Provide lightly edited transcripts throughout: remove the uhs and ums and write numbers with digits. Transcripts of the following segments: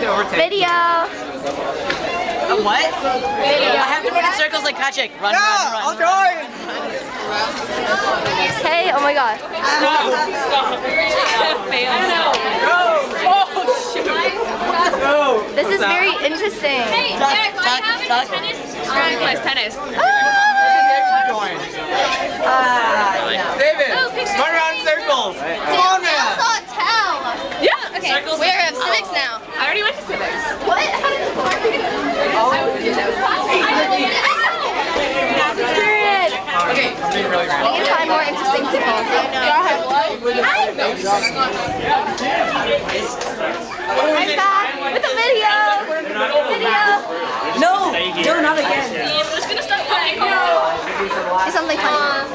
Video. A what? Video. I have to run in circles like Patrick. Run, run, run. I'll join. Hey, oh my god. This is very interesting. Hey, Derek, want to have tennis? Trying to play tennis. David, run around in circles. Come on, man. Yeah. Okay, Circles. we have civics now. I already went to civics. What? How did it work? Okay. We can find more interesting people. I'm back with a video. No, not again. I'm just gonna start playing. Do something funny.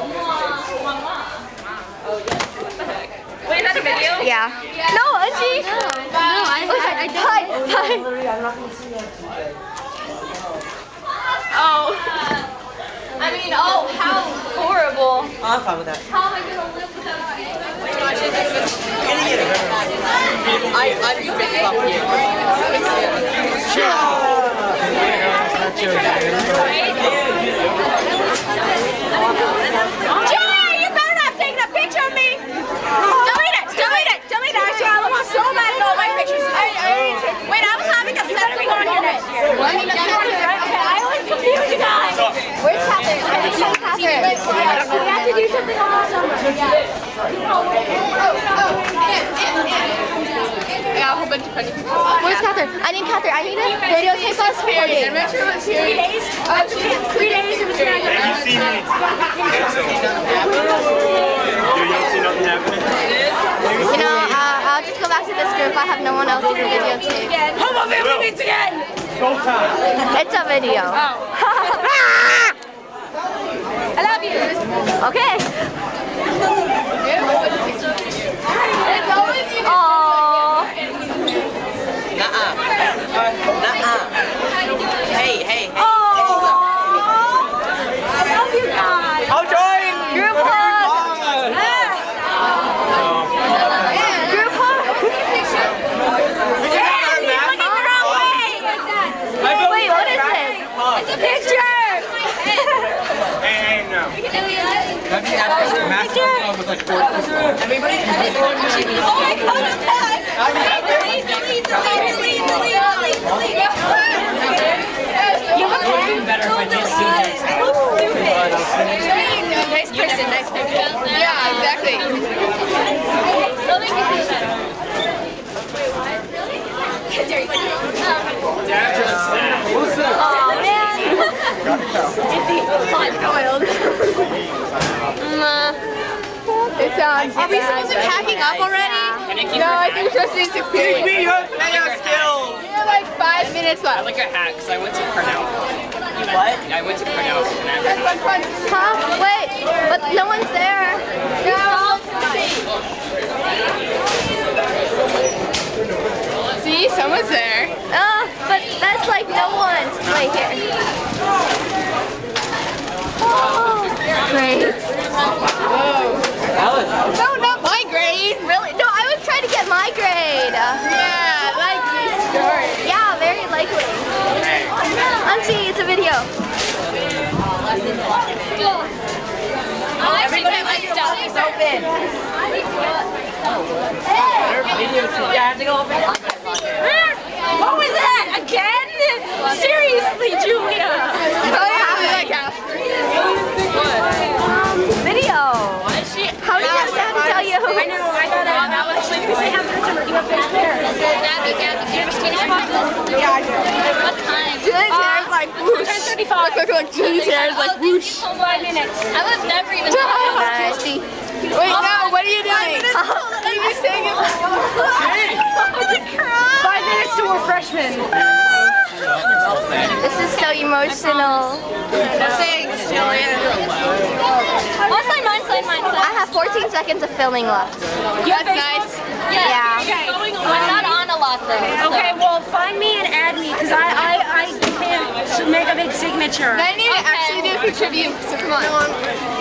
Wait, is that a video? Yeah. No, Angie. No, I did. Oh. I mean, oh, how horrible. Oh, I'm fine with that. How am I gonna live without seeing I'm picking up you. Jay, you better not take a picture of me! Delete it! Actually, I was so mad at all my pictures. Wait, I was having a selfie on here next year. What? I always confuse you guys. Where's Catherine? I didn't see Catherine. We have to do something awesome. I got a whole bunch of funny people. Where's Catherine? I need Catherine. I need a videotape us recording. 3 days? 3 days it was going to You see me. You don't see nothing happening? You know, I'll just go back to this group. I have no one else to videotape. How about family meets again? It's a video. I love you. Okay. It's always you. Aww. Nuh-uh. Hey. Aww. I love you guys. I'll join. Group hug. Group hug. Wait, what is this? It's a picture. Hey, no. With like 4 people. Everybody. Oh my god, delete. You would better if I did see next. Nice person. Yeah, exactly. Oh man. It's Are we supposed to be packing up already? No, I think we're supposed to do 6 periods. We have mega skills. We have like 5 minutes left. Like a hack, because I went to Cornell. What? I went to Cornell. Huh? Wait, but no one's there. See, someone's there. But that's like no one. Wait here. Oh, great. No, not my grade. Really? No, I was trying to get my grade. Yeah, like this story. Yeah, very likely. Auntie, it's a video. Everybody likes stuff. It's open. Yeah, I have to go open. What was that? Again? Seriously, Julia. Video. How did you have to tell you? I know, I got it. That was like, because I have customer. You have finished there. Gabby, do you ever see this podcast? Yeah, I do. What time? Julie's hair is like whoosh. 10:35. Look, Julie's hair is like whoosh. 5 minutes. I was never even Nasty. Wait, no, what are you doing? You were saying it. 5 minutes till we're freshmen. This is so emotional. Thanks, Julia. Mine. I have 14 seconds of filming left. That's nice. Yeah. Okay. I'm not on a lot though. Okay, well, find me and add me, because I can't make a big signature. I need to actually do a picture of you, so come on.